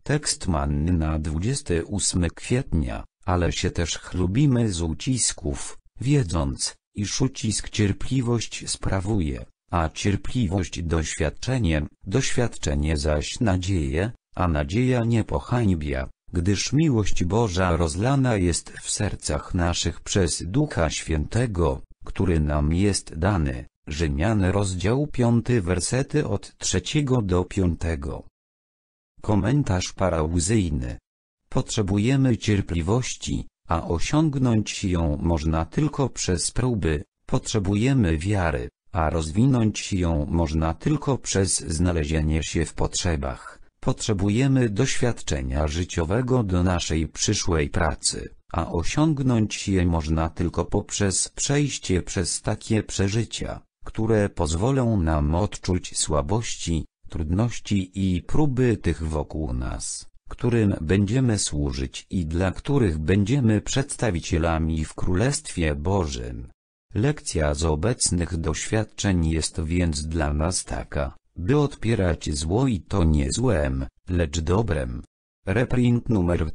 Tekst manny na 28 kwietnia, ale się też chlubimy z ucisków, wiedząc, iż ucisk cierpliwość sprawuje, a cierpliwość doświadczenie, doświadczenie zaś nadzieję, a nadzieja nie pohańbia, gdyż miłość Boża rozlana jest w sercach naszych przez Ducha Świętego, który nam jest dany. Rzymian rozdział 5 wersety od 3 do 5. Komentarz parauzyjny. Potrzebujemy cierpliwości, a osiągnąć ją można tylko przez próby. Potrzebujemy wiary, a rozwinąć ją można tylko przez znalezienie się w potrzebach. Potrzebujemy doświadczenia życiowego do naszej przyszłej pracy, a osiągnąć je można tylko poprzez przejście przez takie przeżycia, które pozwolą nam odczuć słabości, trudności i próby tych wokół nas, którym będziemy służyć i dla których będziemy przedstawicielami w Królestwie Bożym. Lekcja z obecnych doświadczeń jest więc dla nas taka, by odpierać zło i to nie złem, lecz dobrem. Reprint numer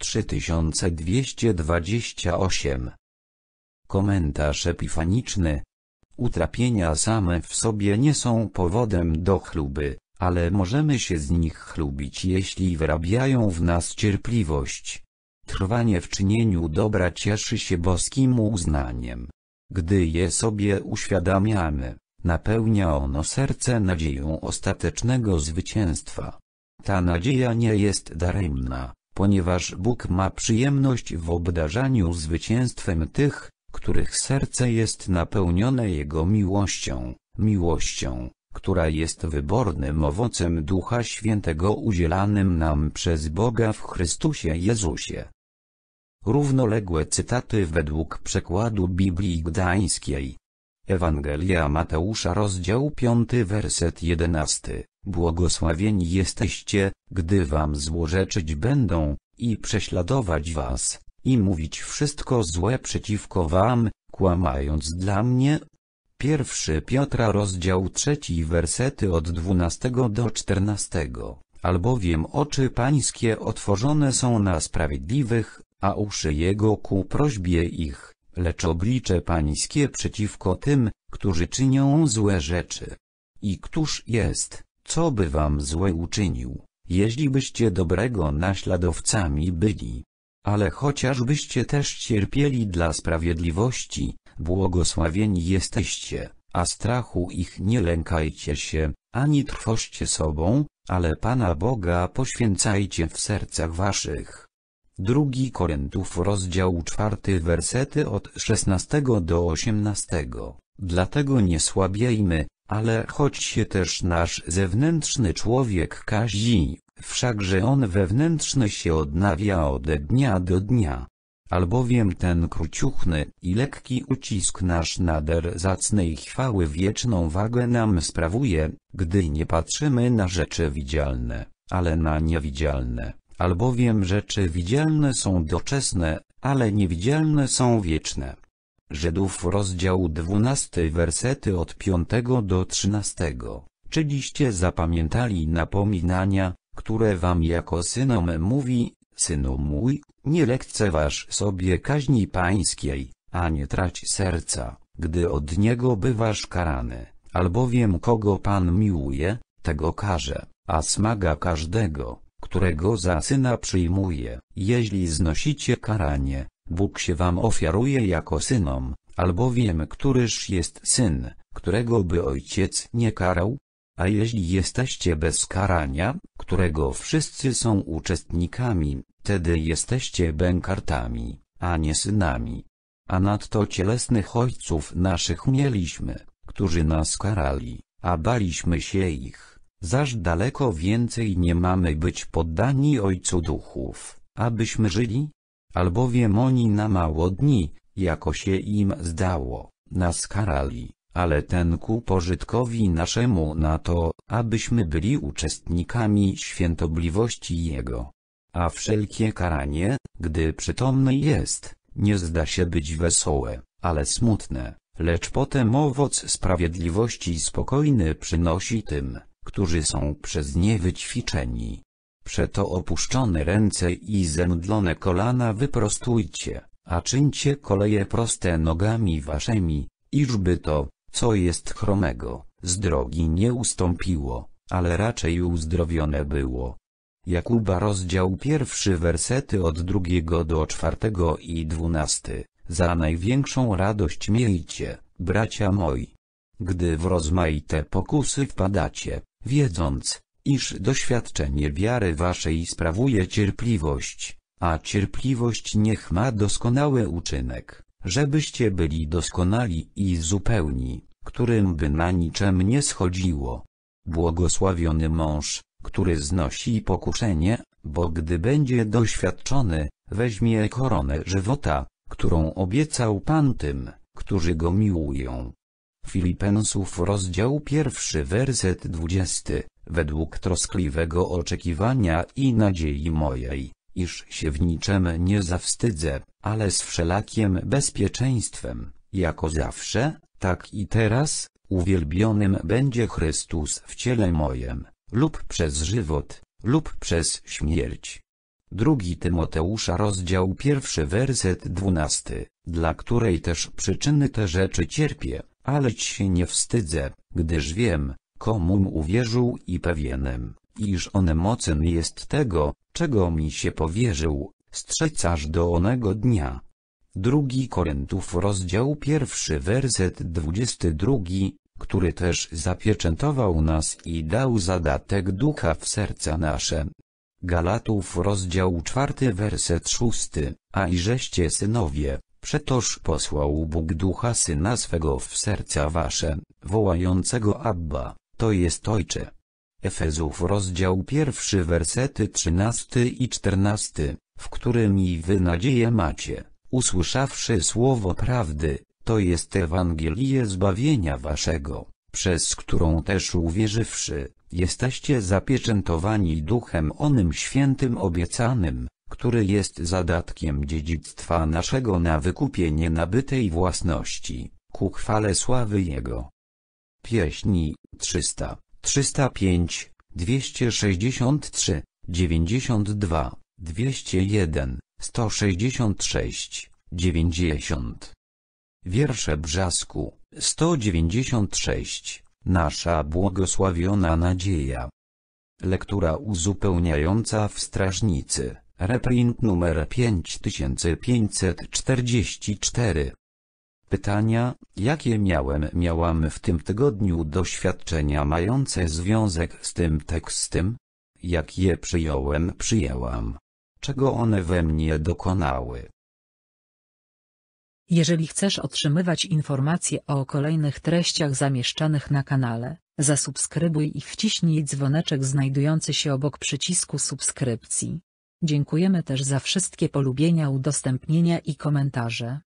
3228. Komentarz epifaniczny. Utrapienia same w sobie nie są powodem do chluby, ale możemy się z nich chlubić, jeśli wyrabiają w nas cierpliwość. Trwanie w czynieniu dobra cieszy się boskim uznaniem. Gdy je sobie uświadamiamy, napełnia ono serce nadzieją ostatecznego zwycięstwa. Ta nadzieja nie jest daremna, ponieważ Bóg ma przyjemność w obdarzaniu zwycięstwem tych, których serce jest napełnione Jego miłością, która jest wybornym owocem Ducha Świętego udzielanym nam przez Boga w Chrystusie Jezusie. Równoległe cytaty według przekładu Biblii Gdańskiej. Ewangelia Mateusza rozdział 5 werset 11. Błogosławieni jesteście, gdy wam złorzeczyć będą, i prześladować was, i mówić wszystko złe przeciwko wam, kłamając dla mnie. 1 Piotra rozdział 3 wersety od 12 do 14. Albowiem oczy pańskie otworzone są na sprawiedliwych, a uszy jego ku prośbie ich, lecz oblicze pańskie przeciwko tym, którzy czynią złe rzeczy. I któż jest, co by wam złe uczynił, jeśli byście dobrego naśladowcami byli? Ale chociażbyście też cierpieli dla sprawiedliwości, błogosławieni jesteście, a strachu ich nie lękajcie się, ani trwoście sobą, ale Pana Boga poświęcajcie w sercach waszych. 2 Koryntiów rozdział 4 wersety od 16 do 18. Dlatego nie słabiejmy, ale choć się też nasz zewnętrzny człowiek kazi, wszakże on wewnętrzny się odnawia ode dnia do dnia. Albowiem ten króciuchny i lekki ucisk nasz nader zacnej chwały wieczną wagę nam sprawuje, gdy nie patrzymy na rzeczy widzialne, ale na niewidzialne. Albowiem rzeczy widzialne są doczesne, ale niewidzialne są wieczne. Żydów rozdział 12 wersety od 5 do 13. Czyliście zapamiętali napominania, które wam jako synom mówi: synu mój, nie lekceważ sobie kaźni pańskiej, a nie trać serca, gdy od niego bywasz karany, albowiem kogo Pan miłuje, tego karze, a smaga każdego, którego za syna przyjmuje. Jeśli znosicie karanie, Bóg się wam ofiaruje jako synom, albowiem któryż jest syn, którego by ojciec nie karał? A jeśli jesteście bez karania, którego wszyscy są uczestnikami, wtedy jesteście bękartami, a nie synami. A nadto cielesnych ojców naszych mieliśmy, którzy nas karali, a baliśmy się ich. Zaś daleko więcej nie mamy być poddani Ojcu duchów, abyśmy żyli? Albowiem oni na mało dni, jako się im zdało, nas karali, ale ten ku pożytkowi naszemu na to, abyśmy byli uczestnikami świętobliwości Jego. A wszelkie karanie, gdy przytomne jest, nie zda się być wesołe, ale smutne, lecz potem owoc sprawiedliwości spokojny przynosi tym, którzy są przez nie wyćwiczeni. Przeto opuszczone ręce i zemdlone kolana wyprostujcie, a czyńcie koleje proste nogami waszymi, iżby to, co jest chromego, z drogi nie ustąpiło, ale raczej uzdrowione było. Jakuba rozdział 1 wersety od 2 do 4 i 12. Za największą radość miejcie, bracia moi, gdy w rozmaite pokusy wpadacie, wiedząc, iż doświadczenie wiary waszej sprawuje cierpliwość, a cierpliwość niech ma doskonały uczynek, żebyście byli doskonali i zupełni, którym by na niczem nie schodziło. Błogosławiony mąż, który znosi pokuszenie, bo gdy będzie doświadczony, weźmie koronę żywota, którą obiecał Pan tym, którzy go miłują. Filipensów rozdział 1 werset 20. Według troskliwego oczekiwania i nadziei mojej, iż się w niczem nie zawstydzę, ale z wszelakiem bezpieczeństwem, jako zawsze, tak i teraz, uwielbionym będzie Chrystus w ciele mojem, lub przez żywot, lub przez śmierć. 2 Tymoteusza rozdział 1 werset 12, dla której też przyczyny te rzeczy cierpię, aleć się nie wstydzę, gdyż wiem, komum uwierzył i pewienem, iż on mocen jest tego, czego mi się powierzył, strzec aż do onego dnia. 2 Koryntów rozdział 1 werset 22, który też zapieczętował nas i dał zadatek ducha w serca nasze. Galatów rozdział 4 werset 6, a i żeście synowie, przetoż posłał Bóg ducha Syna swego w serca wasze, wołającego Abba, to jest Ojcze. Efezów rozdział 1 wersety 13 i 14, w którym i wy nadzieję macie, usłyszawszy słowo prawdy, to jest Ewangelię zbawienia waszego, przez którą też uwierzywszy, jesteście zapieczętowani duchem onym świętym obiecanym, który jest zadatkiem dziedzictwa naszego na wykupienie nabytej własności, ku chwale sławy Jego. Pieśni 300, 305, 263, 92, 201, 166, 90. Wiersze Brzasku, 196, nasza błogosławiona nadzieja. Lektura uzupełniająca w Strażnicy, reprint numer 5544. Pytania, jakie miałam w tym tygodniu doświadczenia mające związek z tym tekstem? Jak je przyjęłam? Czego one we mnie dokonały? Jeżeli chcesz otrzymywać informacje o kolejnych treściach zamieszczanych na kanale, zasubskrybuj i wciśnij dzwoneczek znajdujący się obok przycisku subskrypcji. Dziękujemy też za wszystkie polubienia, udostępnienia i komentarze.